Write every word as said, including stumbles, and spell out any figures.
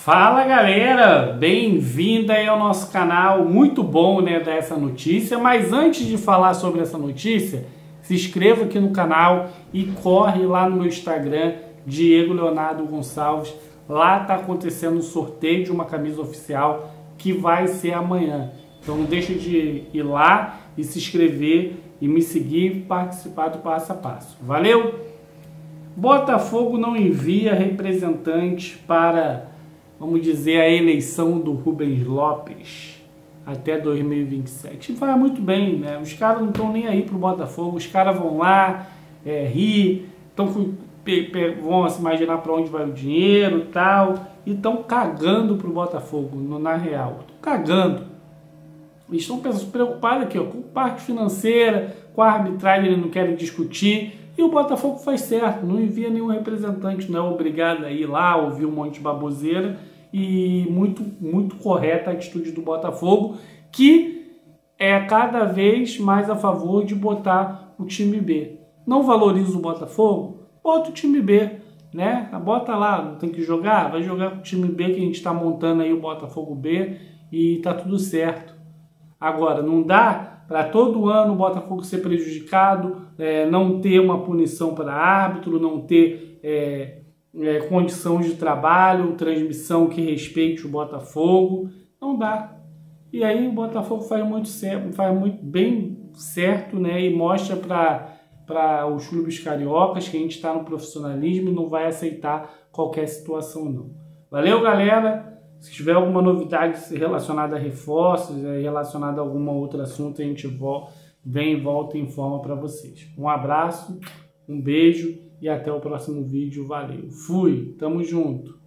Fala galera, bem-vinda aí ao nosso canal. Muito bom, né, dar essa notícia, mas antes de falar sobre essa notícia, se inscreva aqui no canal e corre lá no meu Instagram, Diego Leonardo Gonçalves. Lá tá acontecendo um sorteio de uma camisa oficial que vai ser amanhã. Então não deixa de ir lá e se inscrever e me seguir e participar do passo a passo. Valeu? Botafogo não envia representante para, vamos dizer, a eleição do Rubens Lopes até dois mil e vinte e sete. E vai muito bem, né? Os caras não estão nem aí pro Botafogo, os caras vão lá, é, rir, tão, vão se imaginar para onde vai o dinheiro e tal, e estão cagando pro Botafogo, no, na real. Estão cagando. Eles estão preocupados aqui, ó, com parte financeira, com a arbitragem, eles não querem discutir. E o Botafogo faz certo, não envia nenhum representante, não é obrigado a ir lá, ouvir um monte de baboseira. E muito, muito correta a atitude do Botafogo, que é cada vez mais a favor de botar o time B. Não valoriza o Botafogo? Bota o time B, né? Bota lá, não tem que jogar? Vai jogar com o time B que a gente está montando aí, o Botafogo B, e tá tudo certo. Agora, não dá para todo ano o Botafogo ser prejudicado, é, não ter uma punição para árbitro, não ter é, é, condições de trabalho, transmissão que respeite o Botafogo. Não dá. E aí o Botafogo faz muito, certo, faz muito bem certo, né, e mostra para os clubes cariocas que a gente está no profissionalismo e não vai aceitar qualquer situação, não. Valeu, galera! Se tiver alguma novidade relacionada a reforços, relacionada a algum outro assunto, a gente vem e volta e informa para vocês. Um abraço, um beijo e até o próximo vídeo. Valeu. Fui. Tamo junto.